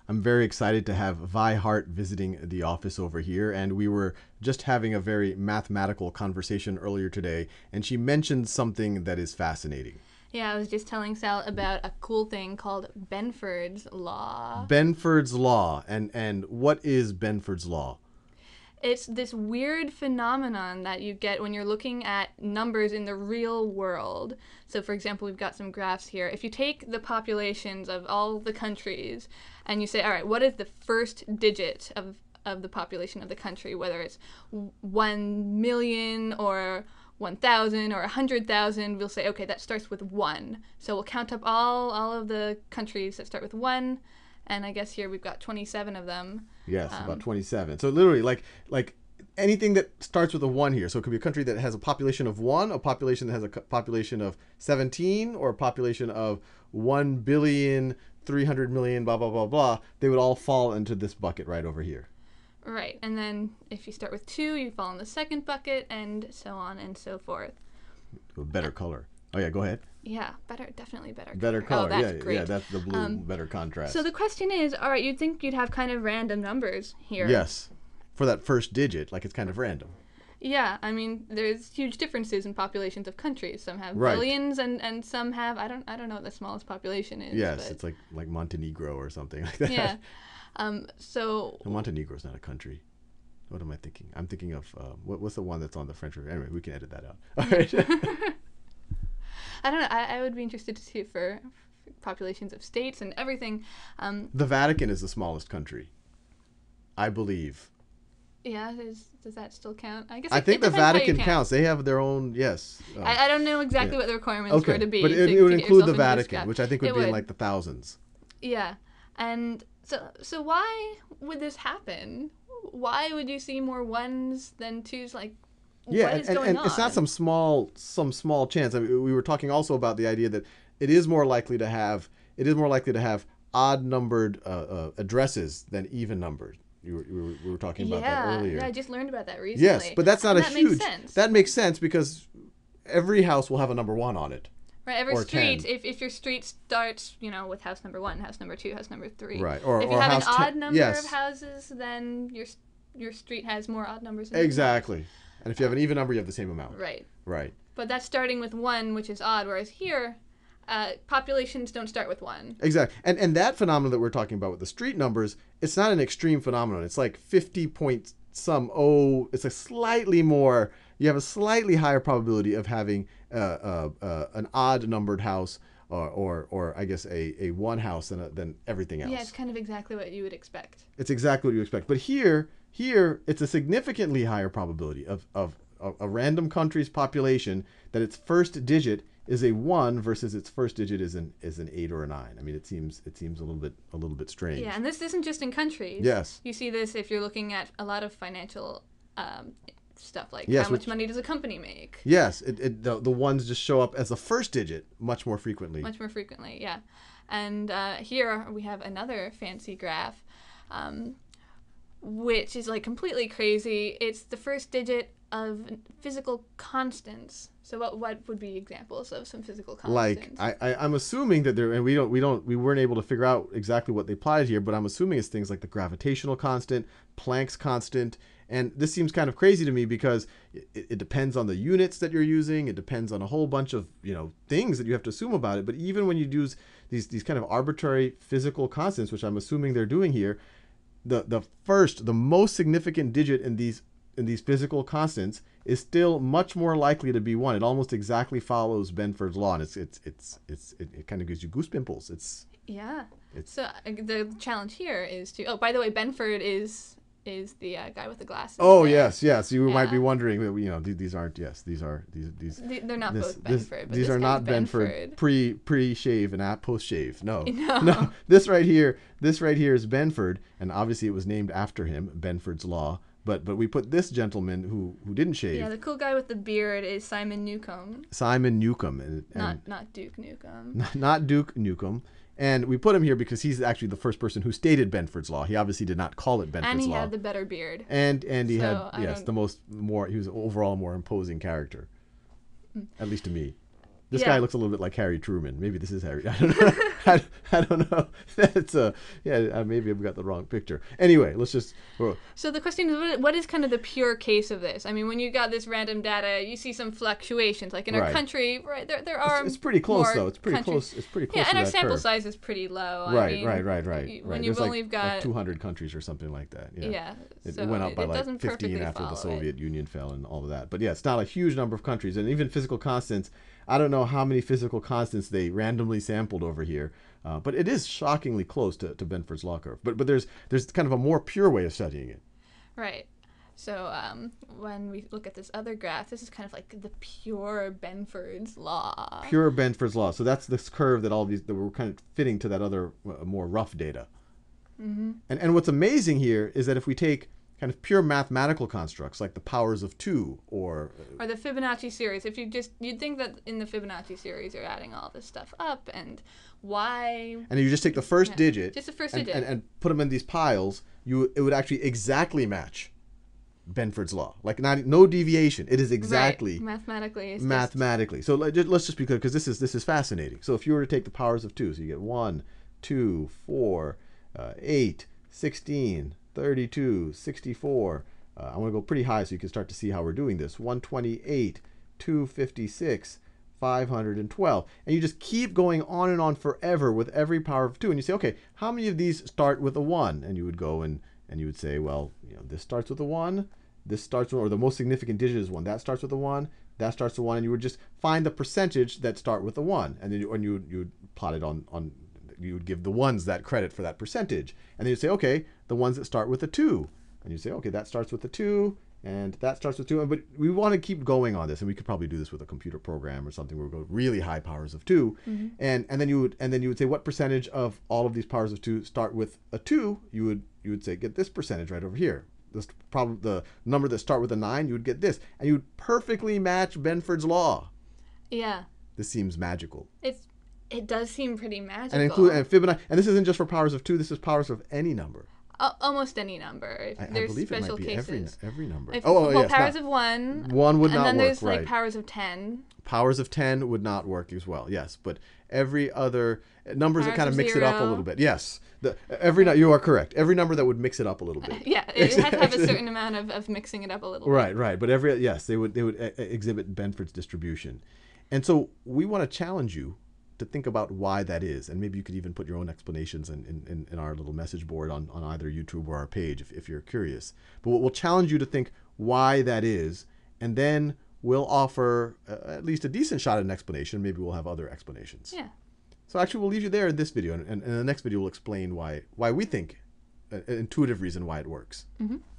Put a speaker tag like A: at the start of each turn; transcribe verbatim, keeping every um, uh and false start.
A: I'm very excited to have Vi Hart visiting the office over here, and we were just having a very mathematical conversation earlier today, and she mentioned something that is fascinating.
B: Yeah, I was just telling Sal about a cool thing called Benford's law.
A: Benford's law. And, and what is Benford's law?
B: It's this weird phenomenon that you get when you're looking at numbers in the real world. So, for example, we've got some graphs here. If you take the populations of all the countries and you say, all right, what is the first digit of, of the population of the country, whether it's one million or one thousand or one hundred thousand, we'll say, okay, that starts with one. So we'll count up all, all of the countries that start with one. And I guess here we've got twenty-seven of them.
A: Yes,
B: um,
A: about twenty-seven. So literally, like like anything that starts with a one here. So it could be a country that has a population of one, a population that has a population of seventeen, or a population of one billion, three hundred million, blah, blah, blah, blah. They would all fall into this bucket right over here.
B: Right. And then if you start with two, you fall in the second bucket, and so on and so forth.
A: A better color. Oh, yeah, go ahead.
B: Yeah, better, definitely better color.
A: Better color,
B: oh, that's
A: yeah,
B: great.
A: yeah, that's the blue,
B: um,
A: better contrast.
B: So the question is, all right, you'd think you'd have kind of random numbers here.
A: Yes, for that first digit, like it's kind of random.
B: Yeah, I mean, there's huge differences in populations of countries. Some have
A: right.
B: billions, and, and some have, I don't I don't know what the smallest population is.
A: Yes,
B: but
A: it's like, like Montenegro or something like that.
B: Yeah, um, so...
A: No, Montenegro's not a country. What am I thinking? I'm thinking of, uh, what, what's the one that's on the French River? Anyway, we can edit that out. All right.
B: I don't know. I, I would be interested to see for, for populations of states and everything. Um,
A: the Vatican is the smallest country, I believe.
B: Yeah, is, does that still count? I guess
A: I
B: it,
A: think
B: it
A: the Vatican
B: count.
A: counts. They have their own, yes.
B: Uh, I, I don't know exactly yeah. what the requirements
A: okay.
B: were to be.
A: But it,
B: to,
A: it would
B: to
A: include the
B: Vatican,
A: which I think would
B: it
A: be
B: would.
A: in like the thousands.
B: Yeah. And so, so why would this happen? Why would you see more ones than twos? Like,
A: yeah,
B: what is
A: and,
B: going
A: and
B: on?
A: It's not some small, some small chance. I mean, we were talking also about the idea that it is more likely to have, it is more likely to have odd numbered uh, uh, addresses than even numbered. You were, we, were, we were talking about
B: yeah,
A: that earlier.
B: Yeah, I just learned about that recently.
A: Yes, but that's not
B: and
A: a
B: that
A: huge.
B: Makes sense.
A: That makes sense because every house will have a number one on it.
B: Right, every
A: or
B: street,
A: ten.
B: if, if your street starts, you know, with house number one, house number two, house number three.
A: Right, or
B: if you
A: or
B: have
A: house
B: an odd
A: ten,
B: number
A: yes.
B: of houses, then your your street has more odd numbers. Than
A: Exactly. And if you have an even number, you have the same amount.
B: Right.
A: Right.
B: But that's starting with one, which is odd, whereas here, uh, populations don't start with one.
A: Exactly. And and that phenomenon that we're talking about with the street numbers, it's not an extreme phenomenon. It's like fifty point some oh, it's a slightly more, you have a slightly higher probability of having uh, uh, uh, an odd numbered house or, or, or I guess a, a one house than, a, than everything else.
B: Yeah, it's kind of exactly what you would expect.
A: It's exactly what you expect. But here, here it's a significantly higher probability of, of, of a random country's population that its first digit is a one versus its first digit is an is an eight or a nine. I mean, it seems it seems a little bit a little bit strange.
B: Yeah, and this isn't just in countries.
A: Yes.
B: You see this if you're looking at a lot of financial um, stuff, like
A: yes,
B: how
A: which,
B: much money does a company make?
A: Yes, it, it the, the ones just show up as the first digit much more frequently.
B: Much more frequently, yeah. And uh, here we have another fancy graph, um, which is like completely crazy. It's the first digit of physical constants. So what what would be examples of some physical constants?
A: Like I, I I'm assuming that there, and we don't we don't we weren't able to figure out exactly what they applied here, but I'm assuming it's things like the gravitational constant, Planck's constant, and this seems kind of crazy to me because it, it depends on the units that you're using. It depends on a whole bunch of you know things that you have to assume about it. But even when you use these these kind of arbitrary physical constants, which I'm assuming they're doing here, the the first the most significant digit in these in these physical constants is still much more likely to be one. It almost exactly follows Benford's law, and it's it's it's it's it, it kind of gives you goose pimples. It's
B: yeah.
A: It's,
B: so uh, the challenge here is to. Oh, by the way, Benford is is the uh, guy with the glasses.
A: Oh
B: there.
A: yes, yes. You
B: yeah.
A: might be wondering, you know, these, these aren't. Yes, these are these these.
B: They're not
A: this,
B: both
A: this,
B: Benford. But
A: these
B: this
A: are not
B: Benford.
A: Benford pre pre shave and post shave. No.
B: no,
A: no. This right here, this right here is Benford, and obviously it was named after him, Benford's law. But but we put this gentleman who who didn't shave.
B: Yeah, the cool guy with the beard is Simon Newcomb.
A: Simon Newcomb, and, and
B: not not Duke Nukem.
A: Not, not Duke Nukem. And we put him here because he's actually the first person who stated Benford's law. He obviously did not call it Benford's law.
B: And he law. had the better beard.
A: And and he
B: so,
A: had
B: I
A: yes
B: don't...
A: the most more. He was overall a more imposing character, mm. at least to me. This
B: Yeah.
A: guy looks a little bit like Harry Truman. Maybe this is Harry. I don't know. I, I don't know. That's uh, yeah. uh, Maybe I've got the wrong picture. Anyway, let's just. Well,
B: So the question is, what- what is kind of the pure case of this? I mean, when you got this random data, you see some fluctuations. Like in our
A: Right.
B: country, right? There, there are.
A: it's, it's pretty close
B: more
A: though. It's pretty
B: countries-
A: close. It's pretty close.
B: Yeah,
A: to
B: and our
A: that
B: sample
A: curve.
B: size is pretty low. I
A: Right,
B: mean,
A: right, right, right,
B: y-
A: right.
B: When you've
A: There's
B: only
A: like,
B: got
A: like two hundred countries or something like that. Yeah.
B: yeah,
A: It,
B: so
A: it went up by
B: it
A: like
B: doesn't
A: fifteen
B: perfectly
A: after the
B: follow it.
A: Soviet Union fell and all of that. But yeah, it's not a huge number of countries. And even physical constants, I don't know how many physical constants they randomly sampled over here. Uh, but it is shockingly close to, to Benford's law curve. But but there's there's kind of a more pure way of studying it.
B: Right. So um, when we look at this other graph, this is kind of like the pure Benford's law.
A: Pure Benford's law. So that's this curve that all these that were kind of fitting to that other uh, more rough data.
B: Mm-hmm.
A: And and what's amazing here is that if we take kind of pure mathematical constructs like the powers of two or
B: Or the Fibonacci series. If you just, you'd think that in the Fibonacci series you're adding all this stuff up and why.
A: and you just take the first
B: Yeah,
A: digit
B: just the first
A: and,
B: digit.
A: and, and put them in these piles, you it would actually exactly match Benford's law. Like not no deviation. It is exactly
B: Right. Mathematically. It's
A: mathematically. So let- let's just be clear because this is this is fascinating. So if you were to take the powers of two, so you get one, two, four, uh, eight, sixteen, thirty-two, sixty-four. Uh, I want to go pretty high so you can start to see how we're doing this. one twenty-eight, two fifty-six, five hundred twelve. And you just keep going on and on forever with every power of two. And you say, okay, how many of these start with a one? And you would go and, and you would say, well, you know, this starts with a one. This starts with, or the most significant digit is one. That starts with a one. That starts with one. And you would just find the percentage that start with a one. And then you, and you, would, you would plot it on, on, you would give the ones that credit for that percentage. And then you'd say, okay, the ones that start with a two. And you say, okay, that starts with a two. And that starts with two. But we want to keep going on this. And we could probably do this with a computer program or something where we go really high powers of two.
B: Mm-hmm.
A: And, and then you would, and then you would say, what percentage of all of these powers of two start with a two? You would, you would say, get this percentage right over here. This problem, the number that start with a nine, you would get this, and you would perfectly match Benford's law.
B: Yeah.
A: This seems magical.
B: It's it does seem pretty magical.
A: And include and Fibonacci, and this isn't just for powers of two. This is powers of any number.
B: Al- almost any number. If
A: I, I
B: there's
A: believe it
B: special
A: might be
B: cases.
A: every every number.
B: If,
A: oh, oh
B: well,
A: yes,
B: powers
A: not-
B: of one.
A: one would
B: and
A: not
B: then
A: work.
B: there's like
A: right.
B: powers of ten.
A: Powers of ten would not work as well. Yes, but every other numbers that
B: Powers
A: kind of
B: of
A: mix it up a
B: zero.
A: little bit. Yes, the every nu- you are correct. Every number that would mix it up a little bit.
B: Yeah, it has to have a certain amount of, of mixing it up a little
A: Right, right. But every yes, they would they would e- exhibit Benford's distribution, and so we want to challenge you to think about why that is, and maybe you could even put your own explanations in, in, in our little message board on, on either YouTube or our page if, if you're curious. But we'll, we'll challenge you to think why that is, and then we'll offer uh, at least a decent shot at an explanation. Maybe we'll have other explanations.
B: bit. Yeah.
A: So actually, we'll leave you there in this video, and, and in the next video, we'll explain why why we think, uh, an intuitive reason why it works.
B: Mm-hmm.